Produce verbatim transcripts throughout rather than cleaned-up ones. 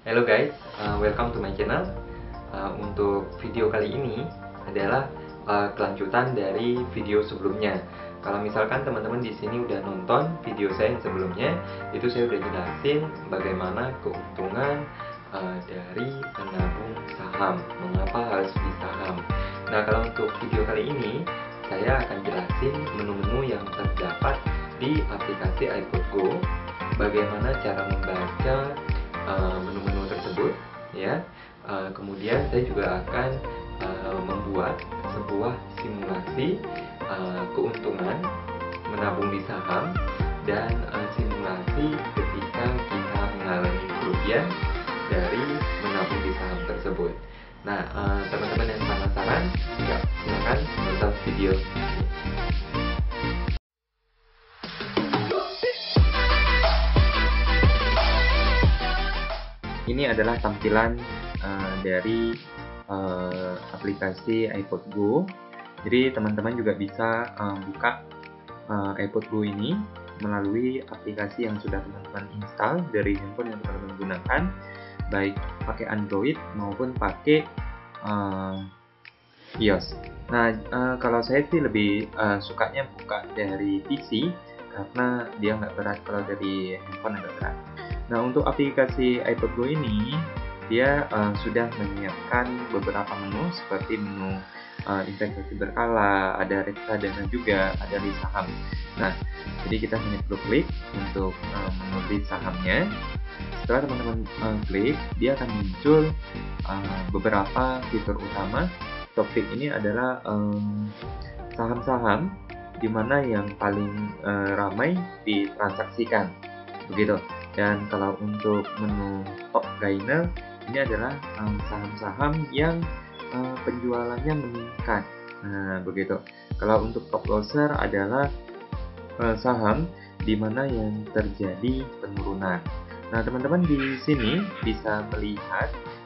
Hello guys, uh, welcome to my channel. Uh, untuk video kali ini adalah uh, kelanjutan dari video sebelumnya. Kalau misalkan teman-teman di sini udah nonton video saya yang sebelumnya, itu saya udah jelasin bagaimana keuntungan uh, dari menabung saham, mengapa harus beli saham. Nah, kalau untuk video kali ini, saya akan jelasin menu-menu yang terdapat di aplikasi iPod Go, bagaimana cara membaca uh, menu-menu tersebut, ya. Uh, kemudian saya juga akan uh, membuat sebuah simulasi uh, keuntungan menabung di saham dan uh, simulasi ketika kita mengalami kerugian dari menabung di saham tersebut. Nah, uh, teman-teman yang penasaran, ya, silakan nonton video ini. Ini adalah tampilan uh, dari uh, aplikasi iPod Go. Jadi teman-teman juga bisa uh, buka uh, iPod Go ini melalui aplikasi yang sudah teman-teman install dari handphone yang teman-teman gunakan, baik pakai Android maupun pakai uh, iOS. Nah, uh, kalau saya sih lebih uh, sukanya buka dari P C karena dia nggak berat, kalau dari handphone agak berat. Nah, untuk aplikasi iPod Go ini, dia uh, sudah menyiapkan beberapa menu seperti menu uh, investasi berkala, ada reksadana juga, ada list saham. Nah, jadi kita hanya perlu klik untuk uh, menu list sahamnya. Setelah teman-teman uh, klik, dia akan muncul uh, beberapa fitur utama. Topik ini adalah um, saham-saham di mana yang paling uh, ramai ditransaksikan, begitu. Dan kalau untuk menu top gainer, ini adalah um, saham-saham yang uh, penjualannya meningkat. Nah, begitu. Kalau untuk top loser adalah uh, saham di mana yang terjadi penurunan. Nah, teman-teman di sini bisa melihat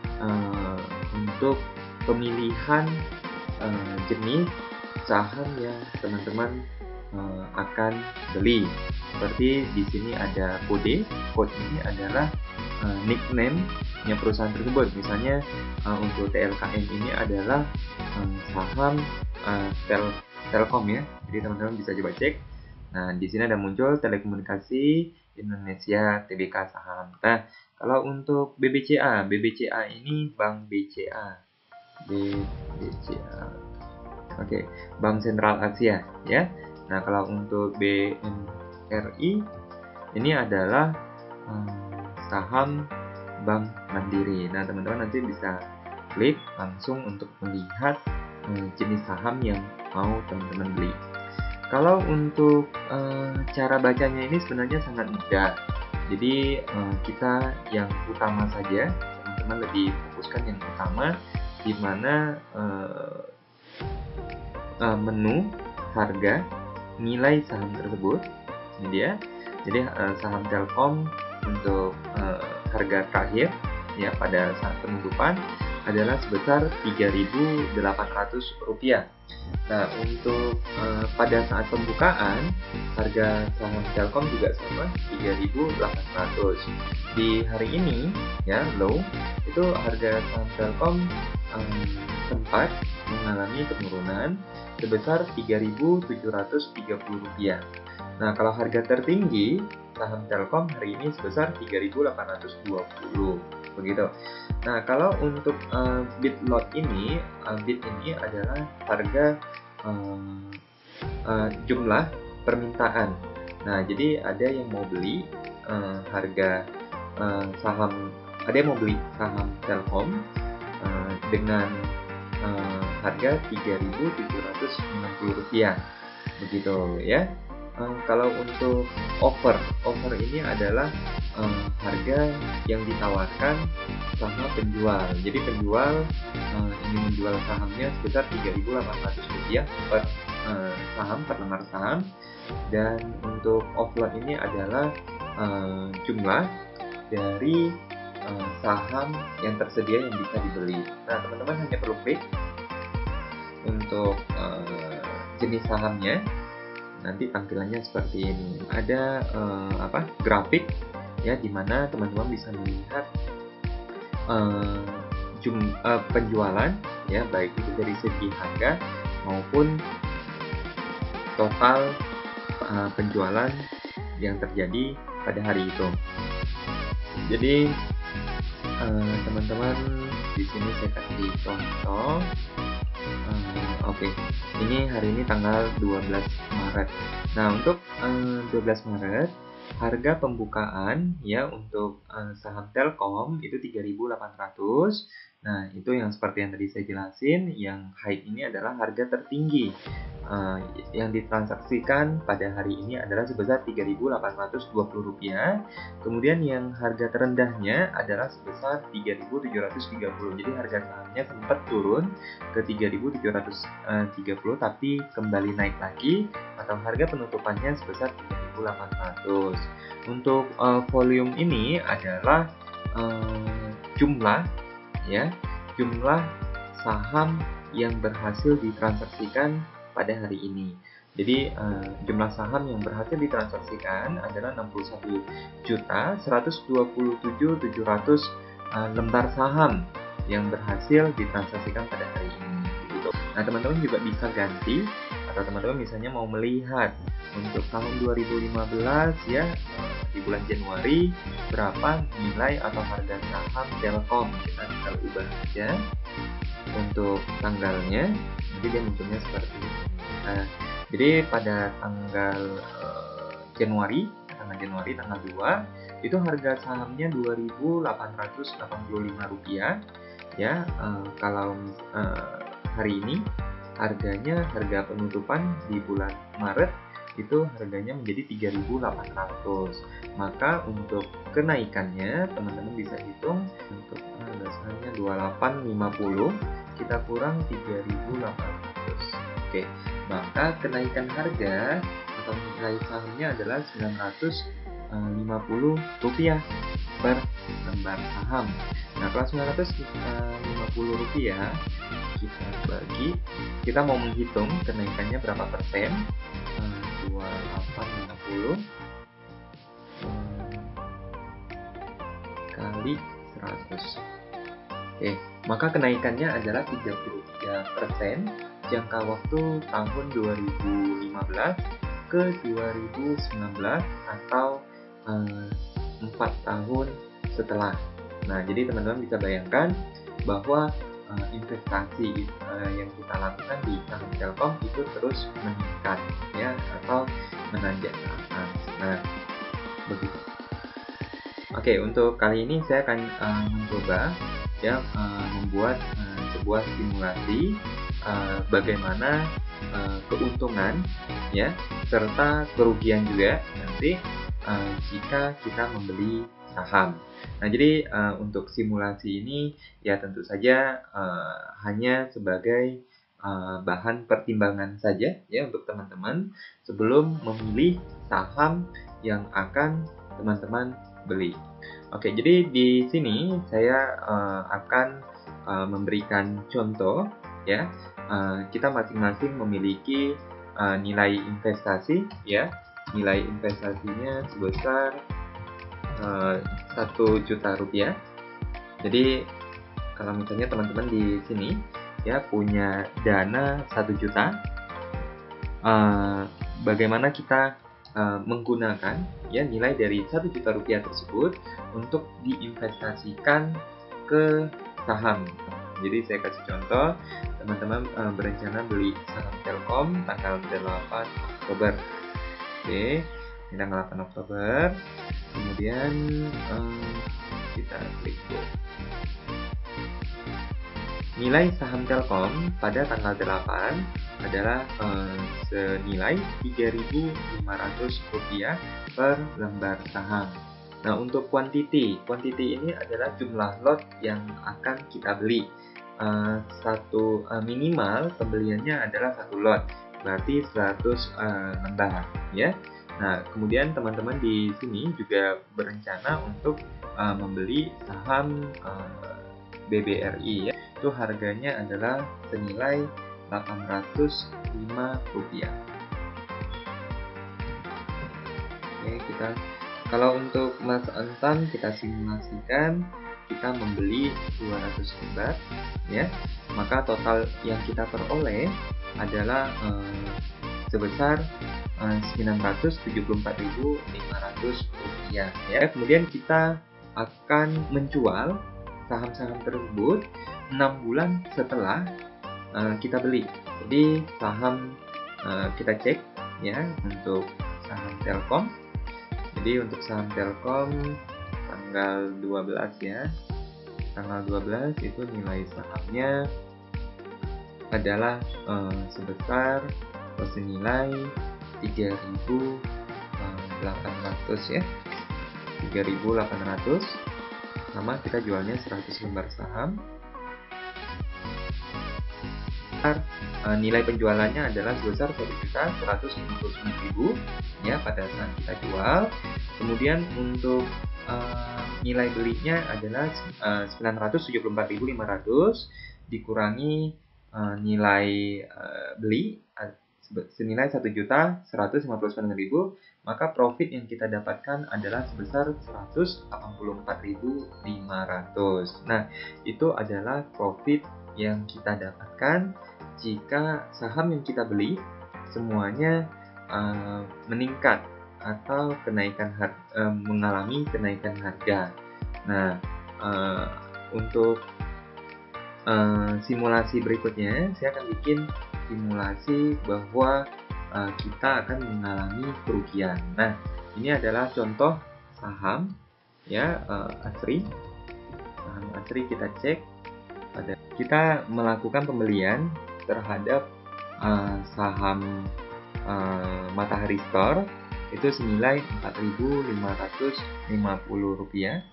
uh, untuk pemilihan uh, jenis saham yang teman-teman uh, akan beli. Seperti di sini ada kode, kode ini adalah uh, nickname-nya perusahaan tersebut. Misalnya uh, untuk T L K M ini adalah um, saham uh, tel Telkom ya. Jadi teman-teman bisa coba cek. Nah, di sini ada muncul Telekomunikasi Indonesia T B K saham. Nah, kalau untuk B B C A, B B C A ini Bank B C A. B B C A. Oke, okay. Bank Sentral Asia ya. Nah, kalau untuk B N R I ini adalah um, saham Bank Mandiri. Nah, teman-teman nanti bisa klik langsung untuk melihat um, jenis saham yang mau teman-teman beli. Kalau untuk uh, cara bacanya ini sebenarnya sangat mudah. Jadi uh, kita yang utama saja, teman-teman lebih fokuskan yang utama, di mana uh, uh, menu, harga, nilai saham tersebut. Ini dia. Jadi uh, saham Telkom untuk uh, harga terakhir ya pada saat penutupan adalah sebesar tiga ribu delapan ratus rupiah. Nah, untuk uh, pada saat pembukaan harga saham Telkom juga sama tiga ribu delapan ratus. Di hari ini ya low itu harga saham Telkom um, sempat mengalami penurunan sebesar tiga ribu tujuh ratus tiga puluh rupiah. Nah, kalau harga tertinggi saham Telkom hari ini sebesar tiga ribu delapan ratus dua puluh, begitu. Nah, kalau untuk uh, bid lot ini, uh, bid ini adalah harga uh, uh, jumlah permintaan. Nah, jadi ada yang mau beli uh, harga uh, saham, ada yang mau beli saham Telkom uh, dengan uh, harga tiga ribu tujuh ratus enam puluh rupiah, begitu ya. Uh, kalau untuk offer, offer ini adalah uh, harga yang ditawarkan sama penjual. Jadi penjual uh, ingin menjual sahamnya sebesar tiga ribu delapan ratus rupiah per uh, saham, per lembar saham. Dan untuk offload ini adalah uh, jumlah dari uh, saham yang tersedia yang bisa dibeli. Nah, teman-teman hanya perlu klik untuk uh, jenis sahamnya. Nanti tampilannya seperti ini. Ada uh, apa grafik ya, dimana teman-teman bisa melihat uh, jum, uh, penjualan, ya, baik itu dari segi harga maupun total uh, penjualan yang terjadi pada hari itu. Jadi teman-teman, uh, di sini saya kasih contoh. Uh, Oke, okay. Ini hari ini tanggal dua belas Maret. Nah, untuk uh, dua belas Maret harga pembukaan ya untuk uh, saham Telkom itu tiga ribu delapan ratus. Nah, itu yang seperti yang tadi saya jelasin, yang high ini adalah harga tertinggi uh, yang ditransaksikan pada hari ini adalah sebesar tiga ribu delapan ratus dua puluh rupiah. Kemudian yang harga terendahnya adalah sebesar tiga ribu tujuh ratus tiga puluh. Jadi harga sahamnya sempat turun ke tiga ribu tujuh ratus tiga puluh tapi kembali naik lagi, atau harga penutupannya sebesar tiga ribu delapan ratus. Untuk uh, volume ini adalah uh, jumlah ya, jumlah saham yang berhasil ditransaksikan pada hari ini. Jadi uh, jumlah saham yang berhasil ditransaksikan adalah enam puluh satu juta seratus dua puluh tujuh ribu tujuh ratus uh, lembar saham yang berhasil ditransaksikan pada hari ini. Gitu. Nah, teman-teman juga bisa ganti, atau teman-teman misalnya mau melihat untuk tahun dua ribu lima belas ya, di bulan Januari berapa nilai atau harga saham Telkom, kita tinggal ubah aja untuk tanggalnya, nanti dia munculnya seperti ini. Nah, jadi pada tanggal uh, Januari, tanggal Januari tanggal dua itu harga sahamnya dua ribu delapan ratus delapan puluh lima rupiah ya. Uh, kalau uh, hari ini harganya, harga penutupan di bulan Maret itu harganya menjadi tiga ribu delapan ratus. Maka untuk kenaikannya teman-teman bisa hitung, untuk dasarnya dua puluh delapan lima puluh kita kurang tiga ribu delapan ratus. Oke, maka kenaikan harga atau nilai sahamnya adalah sembilan ratus lima puluh rupiah per lembar saham. Nah, kalau sembilan ratus lima puluh rupiah kita bagi, kita mau menghitung kenaikannya berapa persen. dua puluh delapan lima puluh kali seratus. Oke, maka kenaikannya adalah tiga puluh tiga persen jangka waktu tahun dua ribu lima belas ke dua ribu sembilan belas, atau eh, empat tahun setelah. Nah, jadi teman-teman bisa bayangkan bahwa uh, investasi uh, yang kita lakukan di saham Telkom itu terus meningkat ya, atau menanjak ke atas. Nah, begitu. Oke, untuk kali ini saya akan uh, mencoba ya uh, membuat uh, sebuah simulasi uh, bagaimana uh, keuntungan ya serta kerugian juga nanti uh, jika kita membeli saham. Nah, jadi uh, untuk simulasi ini ya tentu saja uh, hanya sebagai uh, bahan pertimbangan saja ya untuk teman-teman sebelum memilih saham yang akan teman-teman beli. Oke, jadi di sini saya uh, akan uh, memberikan contoh ya. Uh, kita masing-masing memiliki uh, nilai investasi ya. Nilai investasinya sebesar satu juta rupiah. Jadi kalau misalnya teman-teman di sini ya punya dana satu juta, uh, bagaimana kita uh, menggunakan ya nilai dari satu juta rupiah tersebut untuk diinvestasikan ke saham. Jadi saya kasih contoh, teman-teman uh, berencana beli saham Telkom tanggal delapan Oktober. Oke, ini tanggal delapan Oktober. Kemudian um, kita klik go. Nilai saham Telkom pada tanggal delapan adalah um, senilai tiga ribu lima ratus rupiah per lembar saham. Nah, untuk quantity, quantity ini adalah jumlah lot yang akan kita beli. Uh, satu uh, minimal pembeliannya adalah satu lot, berarti seratus uh, lembar, ya. Nah, kemudian teman-teman di sini juga berencana untuk uh, membeli saham uh, B B R I ya. Itu harganya adalah senilai delapan ratus lima rupiah. Oke, kita kalau untuk Mas Antam kita simulasikan kita membeli dua ratus lembar, ya, maka total yang kita peroleh adalah eh, sebesar eh, sembilan ratus tujuh puluh empat ribu lima ratus rupiah, ya. Kemudian kita akan menjual saham-saham tersebut enam bulan setelah uh, kita beli. Jadi saham uh, kita cek, ya, untuk saham Telkom. Jadi untuk saham Telkom tanggal dua belas, ya, tanggal dua belas itu nilai sahamnya adalah uh, sebesar atau senilai tiga ribu delapan ratus, ya, tiga ribu delapan ratus. Sama kita jualnya seratus lembar saham. Uh, nilai penjualannya adalah sebesar satu juta seratus lima puluh sembilan ribu, ya, pada saat kita jual. Kemudian untuk uh, nilai belinya adalah uh, sembilan ratus tujuh puluh empat ribu lima ratus dikurangi uh, nilai uh, beli uh, senilai satu juta seratus lima puluh sembilan ribu, maka profit yang kita dapatkan adalah sebesar seratus delapan puluh empat ribu lima ratus. Nah, itu adalah profit yang kita dapatkan jika saham yang kita beli semuanya uh, meningkat atau kenaikan harga, uh, mengalami kenaikan harga. Nah, uh, untuk uh, simulasi berikutnya saya akan bikin simulasi bahwa uh, kita akan mengalami kerugian. Nah, ini adalah contoh saham, ya, uh, Asri. Saham Asri kita cek pada kita melakukan pembelian terhadap uh, saham uh, Matahari Store itu senilai empat ribu lima ratus lima puluh rupiah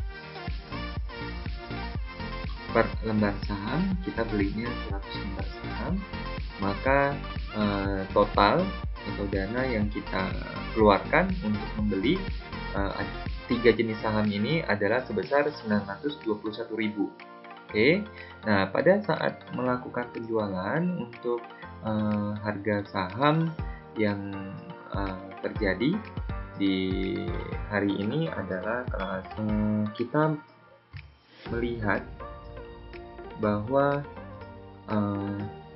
per lembar saham. Kita belinya seratus lembar saham, maka uh, total atau dana yang kita keluarkan untuk membeli uh, tiga jenis saham ini adalah sebesar sembilan ratus dua puluh satu ribu. Oke, nah pada saat melakukan penjualan untuk uh, harga saham yang uh, terjadi di hari ini adalah kalau uh, kita melihat bahwa uh,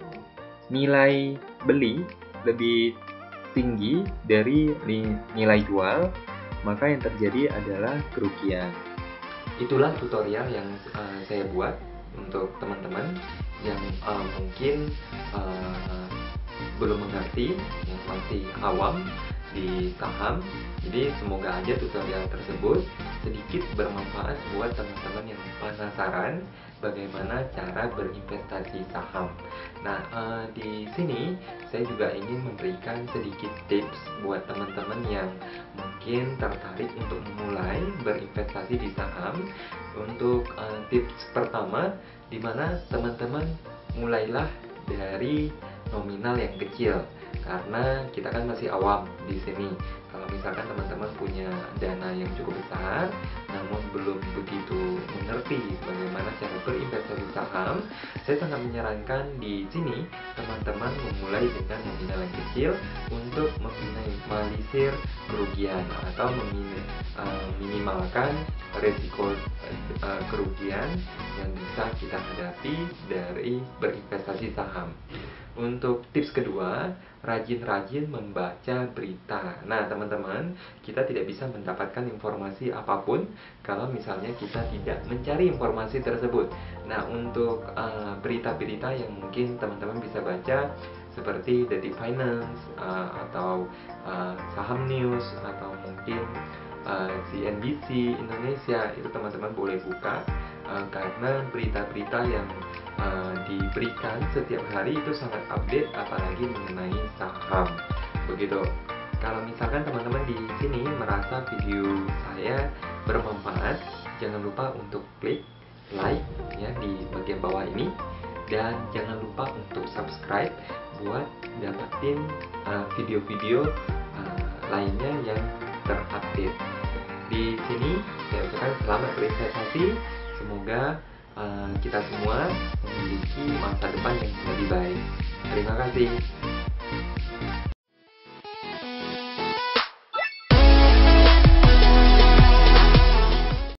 nilai beli lebih tinggi dari nilai jual, maka yang terjadi adalah kerugian. Itulah tutorial yang uh, saya buat untuk teman-teman yang uh, mungkin uh, belum mengerti, yang masih awam di saham. Jadi semoga aja tutorial tersebut sedikit bermanfaat buat teman-teman yang penasaran bagaimana cara berinvestasi saham. Nah, uh, di sini saya juga ingin memberikan sedikit tips buat teman-teman yang mungkin tertarik untuk memulai berinvestasi di saham. Untuk uh, tips pertama, di mana teman-teman mulailah dari nominal yang kecil, karena kita kan masih awam di sini. Kalau misalkan teman-teman punya dana yang cukup besar, namun belum begitu mengerti bagaimana cara berinvestasi saham, saya sangat menyarankan di sini teman-teman memulai dengan nominal yang kecil untuk meminimalisir kerugian atau meminimalkan risiko uh, kerugian yang bisa kita hadapi dari berinvestasi saham. Untuk tips kedua, rajin-rajin membaca berita. Nah, teman-teman, kita tidak bisa mendapatkan informasi apapun kalau misalnya kita tidak mencari informasi tersebut. Nah, untuk berita-berita uh, yang mungkin teman-teman bisa baca seperti Detik Finance uh, atau uh, Saham News atau mungkin uh, C N B C Indonesia, itu teman-teman boleh buka uh, karena berita-berita yang Uh, diberikan setiap hari itu sangat update, apalagi mengenai saham. Begitu. Kalau misalkan teman-teman di sini merasa video saya bermanfaat, jangan lupa untuk klik like ya di bagian bawah ini, dan jangan lupa untuk subscribe buat dapetin video-video uh, uh, lainnya yang terupdate. Di sini saya ucapkan selamat berinvestasi. Semoga Uh, kita semua memiliki masa depan yang lebih baik. Terima kasih.